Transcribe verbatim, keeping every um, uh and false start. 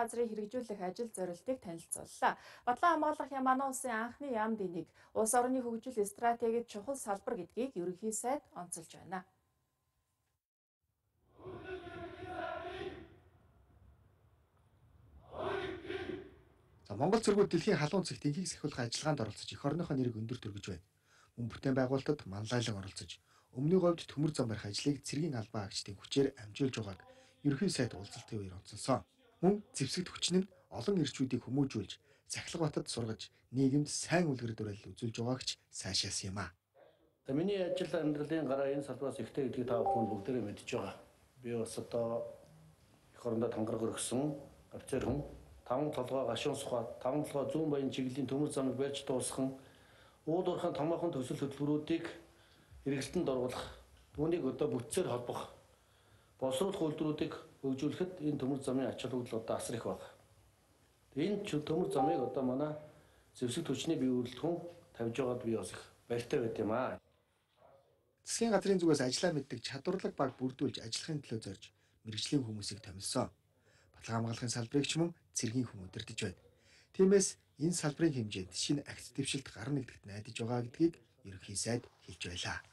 газрыг хэрэгжүүлэх ажил зорилтыг танилцууллаа. Батлан хамгаалах яам манай улсын анхны яамд энийг улс орны хөгжил стратегид чухал салбар гэдгийг ерөнхий сайд онцолж байна. За Монгол цэргүүд дэлхийн халуун цэгт инхийг сахиулах ажиллагаанд оролцож эх орныхоо нэрийг өндөр төргөж байна. Мөн бүтээн байгуулалтад манлайлан оролцож өмнөний говьд төмөр зам барих ажлыг цэргийн албан агчдын хүчээр амжуулж байгааг ерөнхий сайд уулзалтын үеэр онцолсон. Мөн зэвсэгт хүчин нь олон ирчүүдийг хүмүүжүүлж, Сахилга батад сургаж, нийгэмд сайн үлгэр дуурайлал үзүүлж байгаагч сайшаасан юм а. За миний ажил амьдралын гараа энэ салбараас ихтэй гэдгийг та бүхэн бүгдээрээ мэдж байгаа. Би бас одоо эх орондоо тангараг өргөсөн офицер хүн. Таван толгой гашуун сухад, таван толгой зүүн баян чиглэлийн төмөр замыг барьж дуусган, уул уурхайн томоохон төсөл хөтөлбөрүүдийг эргэлтэнд оруулах, үүнийг одоо бүтцээр холбох, боловсруулах үйлдвэрүүдийг хөгжүүлэхэд энэ төмөр замын ач холбогдол одоо асар их байна. Энэ төмөр замыг одоо манай зэвсэгт хүчний бие үйлдэлхэн тавьж байгаад би бас их баяртай байт юм аа. Засгийн газрын зүгээс ажиллаа мэддэг чадварлаг баг бүрдүүлж ажиллахын төлөө зорж мэргэжлийн хүмүүсийг томилсон. Батлан хамгаалахын салбарыг ч мөн цэргийн хүн удирдах байна. Тиймээс энэ салбарын хэмжээнд шинэ агц дэвшилт гарна гэдэгт найдаж байгаа гэдгийг ерөнхий сайд хэлж байлаа.